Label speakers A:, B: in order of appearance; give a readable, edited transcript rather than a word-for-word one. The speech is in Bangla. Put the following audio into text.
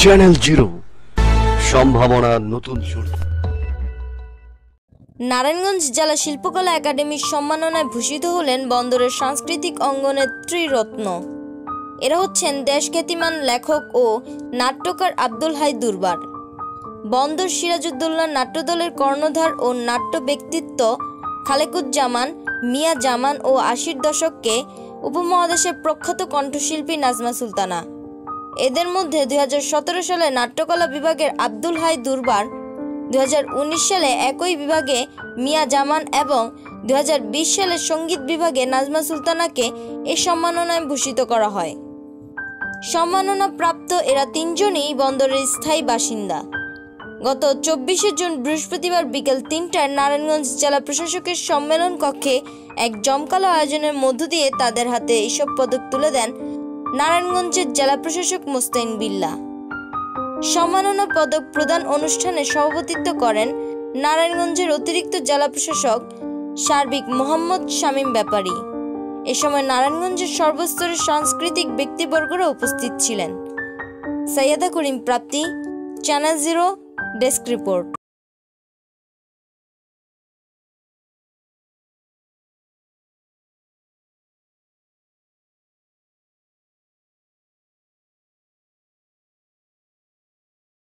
A: চ্যানেল জিরো, সম্ভাবনার নতুন শুরু।
B: নারায়ণগঞ্জ জেলা শিল্পকলা একাডেমির সম্মাননায় ভূষিত হলেন বন্দরের সাংস্কৃতিক অঙ্গনের ত্রিরত্ন। এরা হচ্ছেন দেশখ্যাতিমান লেখক ও নাট্যকার আব্দুল হাই দুরবার, বন্দর সিরাজউদ্দৌলা নাট্যদলের কর্ণধার ও নাট্য ব্যক্তিত্ব খালেকুজ্জামান মিয়া জামান ও ৮০-র দশকে উপমহাদেশের প্রখ্যাত কণ্ঠশিল্পী নাজমা সুলতানা। এদের মধ্যে ২০১৭ সালে নাট্যকলা বিভাগের আব্দুল হাই দুরবার, ২০১৯ সালে একই বিভাগে মিয়া জামান এবং ২০২০ সালে সঙ্গীত বিভাগে নাজমা সুলতানাকে এ সম্মাননায় ভূষিত করা হয়। সম্মাননা প্রাপ্ত এরা তিনজনই বন্দরের স্থায়ী বাসিন্দা। গত ২৪শে জুন বৃহস্পতিবার বিকেল ৩টায় নারায়ণগঞ্জ জেলা প্রশাসকের সম্মেলন কক্ষে এক জমকালো আয়োজনের মধ্য দিয়ে তাদের হাতে এসব পদক তুলে দেন নারায়ণগঞ্জের জেলা প্রশাসক মোস্তাইন বিল্লাহ। সম্মাননা পদক প্রদান অনুষ্ঠানে সভাপতিত্ব করেন নারায়ণগঞ্জের অতিরিক্ত জেলা প্রশাসক সার্বিক মোহাম্মদ শামীম ব্যাপারী। এ সময় নারায়ণগঞ্জের সর্বস্তরের সাংস্কৃতিক ব্যক্তিবর্গরা উপস্থিত ছিলেন। Syeda Karim Prapti, channel zero, desk report.